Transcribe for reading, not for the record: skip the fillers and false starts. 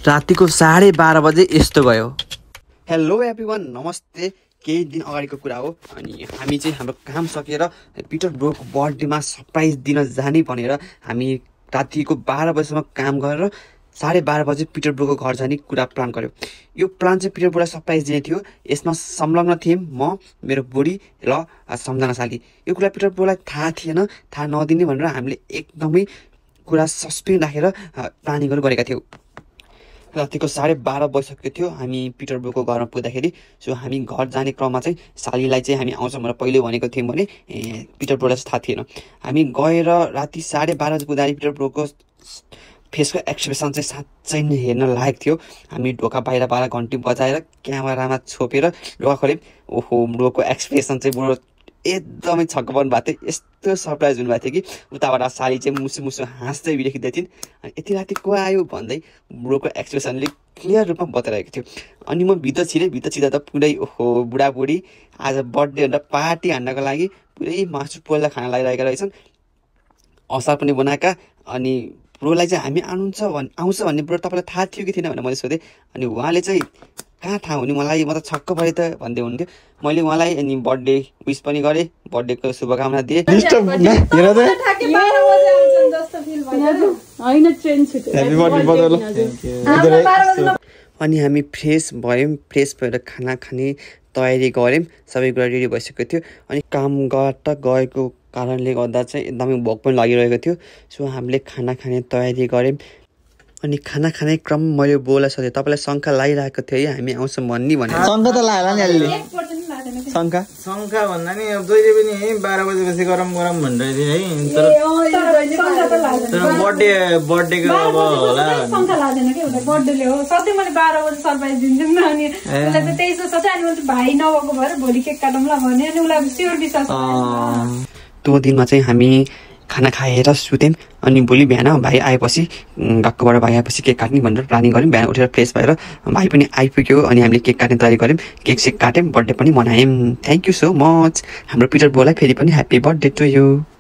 रातिको 12:30 बजे यस्तो भयो। हेलो एभ्रीवन, नमस्ते। केही दिन अगाडिको कुरा हो अनि हामी चाहिँ हाम्रो काम सकेर पिटर ब्रोको बर्थडेमा सरप्राइज दिन जाने भनेर हामी रातिको 12 बजेसम्म काम गरेर 12:30 बजे पिटर ब्रोको घर जाने कुरा प्लान गर्यो। यो प्लान चाहिँ पिटर ब्रोलाई सरप्राइज दिने थियो। यसमा संलग्न थियौँ म, मेरो बुढी र सम्झना साली। यो कुरा पिटर ब्रोलाई थाहा थिएन, थाहा नदिने भनेर हामीले एकदमै कुरा सस्पेन्ड राखेर प्लानिङहरू गरेका थियौँ। रातिको 12:30 बजिसकेको थियो हामी पिटर ब्रोको घरमा पुग्दाखेरि। सो हामी घर जाने क्रममा चाहिँ सालीलाई चाहिँ हामी आउँछौँ भनेर पहिले भनेको थियौँ भने पिटर ब्रोलाई थाहा थिएन। हामी गएर राति 12:30 बजी पुग्दाखेरि पिटर ब्रोको फेसको एक्सप्रेसन चाहिँ साँच्चै नै हेर्न लायक थियो। हामी ढोका बाहिर घन्टी बजाएर क्यामेरामा छोपेर ढोका खोल्यौँ। ओहो, ब्रोको एक्सप्रेसन चाहिँ ब्रो एकदमै छक्क पर्नु भएको थियो। यस्तो सरप्राइज हुनुभएको थियो कि उताबाट साली चाहिँ मुसु मुसु हाँस्दै बिरेखिँदै थिइन्। अनि यति राति को आयो भन्दै ब्रोको एक्सप्रेसनले क्लियर रूपमा बताइरहेको थियो। अनि म भित्र छिर्दा त पुरै ओहो बुढाबुढी आज बर्थडे भनेर पार्टी हान्नको लागि पुरै मासु पोल्दा खाना लागिरहेका रहेछन्। असार पनि बनाएका। अनि ब्रोलाई चाहिँ हामी आउँछ भन्ने ब्रो तपाईँलाई थाहा थियो कि थिएन भनेर मैले सोधेँ। अनि उहाँले चाहिँ कहाँ थाहा हुने, मलाई म त छक्क परेँ त भन्दै हुन्थ्यो। मैले उहाँलाई अनि बर्थडे विस पनि गरेँ, बर्थडेको शुभकामना दिएँ। अनि हामी फ्रेस भयौँ, फ्रेस भएर खाना खाने तयारी गऱ्यौँ। सबै कुरा रेडी भइसकेको थियो। अनि कामबाट गएको कारणले गर्दा चाहिँ एकदमै भोक पनि लागिरहेको थियो। सो हामीले खाना खाने तयारी गऱ्यौँ। अनि खाना खाने क्रम मैले बोलाई सोधेँ, तपाईँलाई शङ्का लागिरहेको थियो है हामी आउँछौँ भन्ने भनेर। शङ्का त लाग्ला नि अहिले। शङ्का भन्दा नि अब जहिले पनि है 12 बजेपछि गरम भन्दै थियो है। तर बर्थडेको अब होला शङ्का लाग्दैन के हुन्छ, बर्थडेले हो सधैँ मैले 12 बजे सरप्राइज दिन्छु नि। अनि उसलाई त त्यही सोच अनि मैले भाइ नभएको भएर भोलि केक काटौँला भने अनि उसलाई स्योर विश्वास। त्यो दिनमा चाहिँ हामी खाना खाएर सुत्यौँ। अनि भोलि बिहान भाइ आएपछि गक्कोबाट भाइ आएपछि केक काट्ने भनेर प्लानिङ गऱ्यौँ। बिहान उठेर फ्रेस भएर भाइ पनि आइपुग्यो अनि हामीले केक काट्ने तयारी गऱ्यौँ। केक सेक काट्यौँ, बर्थडे पनि मनायौँ। थ्याङ्क यू सो मच हाम्रो पिटर ब्रोलाई फेरि पनि ह्याप्पी बर्थडे टु यु।